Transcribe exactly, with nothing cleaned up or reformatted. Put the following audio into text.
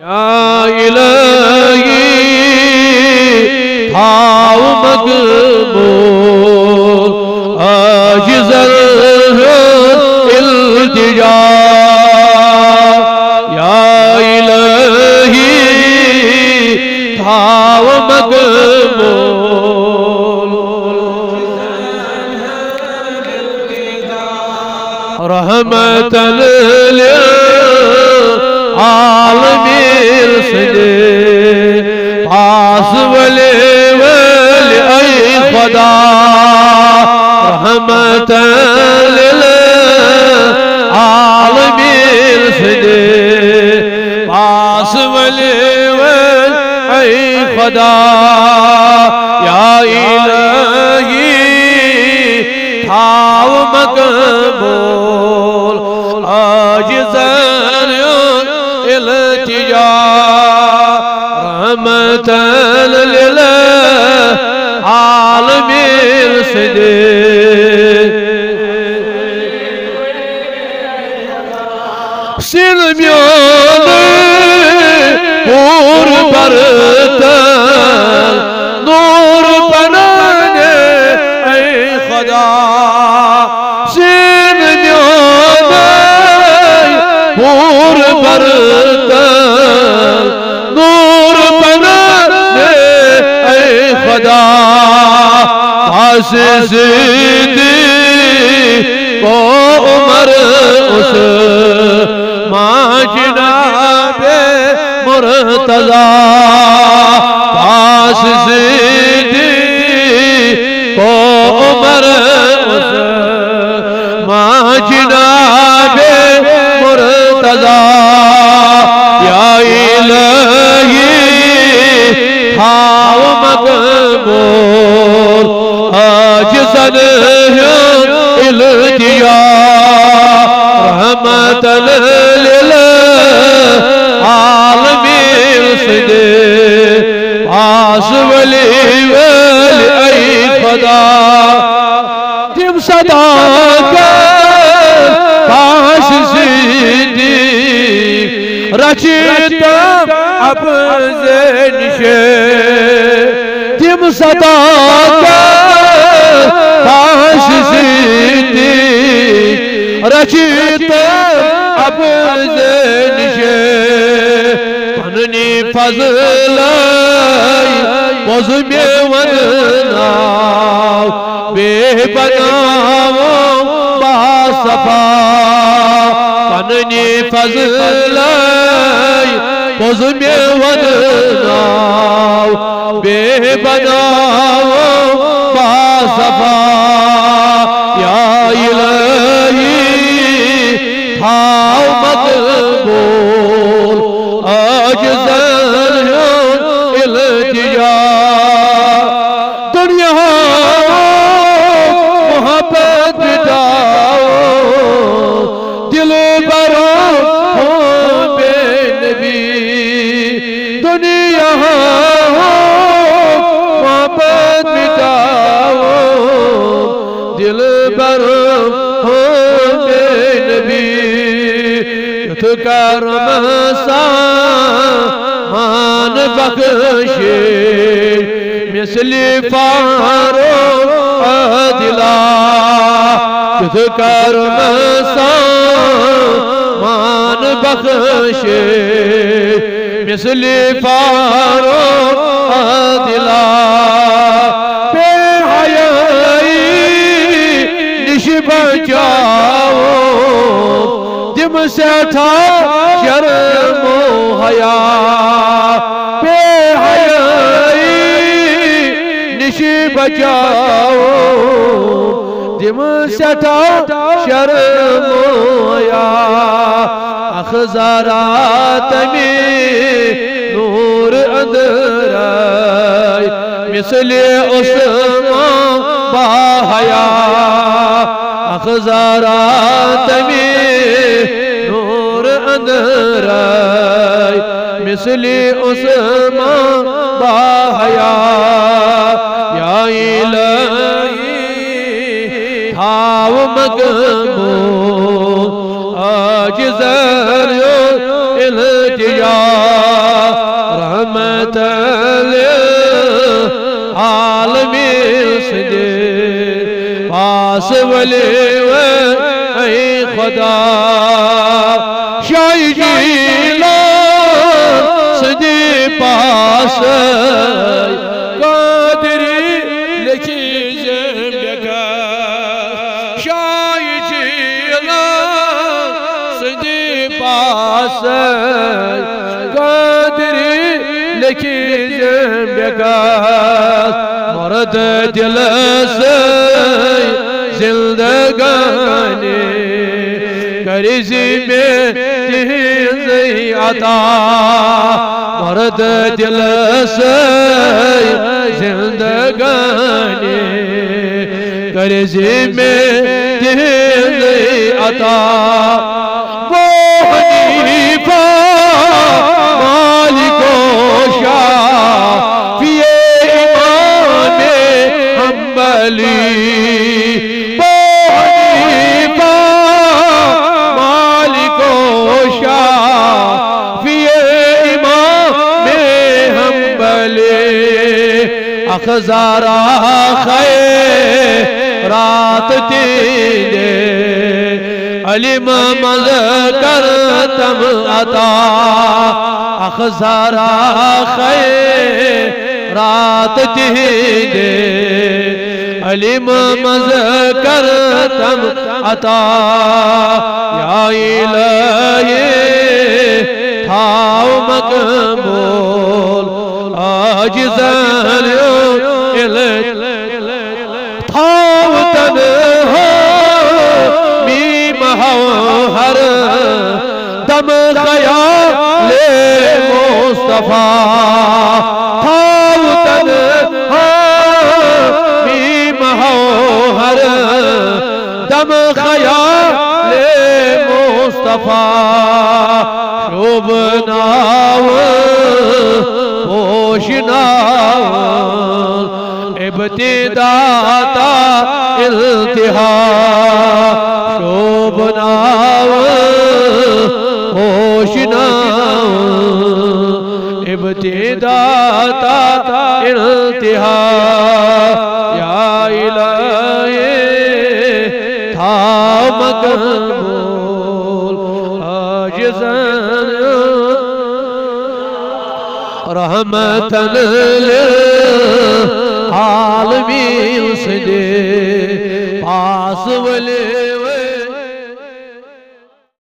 या इलाही थाव मकबूल आजिज़ इल्तिजा या इलाही थाव मकबूल रहमतन लिल आलमीन सदे पास वले वले ऐ खुदा रहमतन लिल आलमीन सदे पास वले वले ऐ खुदा या इलाही थाव मकबूल आजिज़न इल्तिजा रहमतन लिल आलमीन सदे सिलमियों नूर बरतन नूर बनाने ऐ खुदा सिलमियों नूर बरतन नूर बनाने ऐ खुदा पास सिद्दीक़ को उमर उस जनाबे मुर्तज़ा पास सिद्दीक़ को उमर उस जनाबे मुर्तज़ा या इलाही थाव मकबूल आजिज़न इल्तिजा रहमतन लिल आलमीन सदे पास वली वली ऐ खुदा तिम सदा पास सिद्दीक़ रचित अपने निशे तिम सदा पास सिद्दीक़ रचित अपने निशे पन्नी फज़ल पोज़ में वदनाव बेबनाव बासफा पन्नी फज़ल पोज़ में वदनाव बेबनाव बासफा या इलाही थाव मकबूल आजिज़न इल्तिजा दुनिया मोहब्बत बिताओ दिल बरो हो बेनबी दुनिया मोहब्बत बिताओ दिल बरो हो बेनबी करम मान बख्शे मिसली फारो दिला करम मान बख्शे मिसली फारो दिला बेहयाई निश बचाओ तिम से था शर्म हया बेहयाई निश बचाओ तिम से था शर्म हया अखज़ारात में नूर अंदर मिसले उस्मान बाहया अखज़ारात में नूर अंदर मिसले उस्मान बाहया या इलाही थाव मकबूल आजिज़न इल्तिजा रहमतल आलमीन सदे पास वले ऐ खुदा शाही जीला सदे पास कादरी लिखी जम्बिका शाही जीला सदे पास कादरी लिखी जम्बिका मर्द दिल से जिंदगानी करजी में तिज अता मर्द दिल से जिंदगानी करजी में तिज अता वो हनीफा मालिको शाफिए इमामे हम्बली अखजारा खैरात तेरे अलिम मल करतम अता अखजारा खैरात तेरे अलिम मल करतम अता या इलाही थाव मकबूल आजिज़न थाव तन्हा मीम हर दम ख़याले मुस्तफ़ा थाव तन्हा मीम हर दम ख़याले मुस्तफ़ा शुभ नाव होशनाव इब्तिदाता इल्तिहा शोभनाव होशनाव इब्तिदाता इल्तिहा या इलाही था मकबूल आजिज़न रहमतन लिल आलमीन सदे पास वले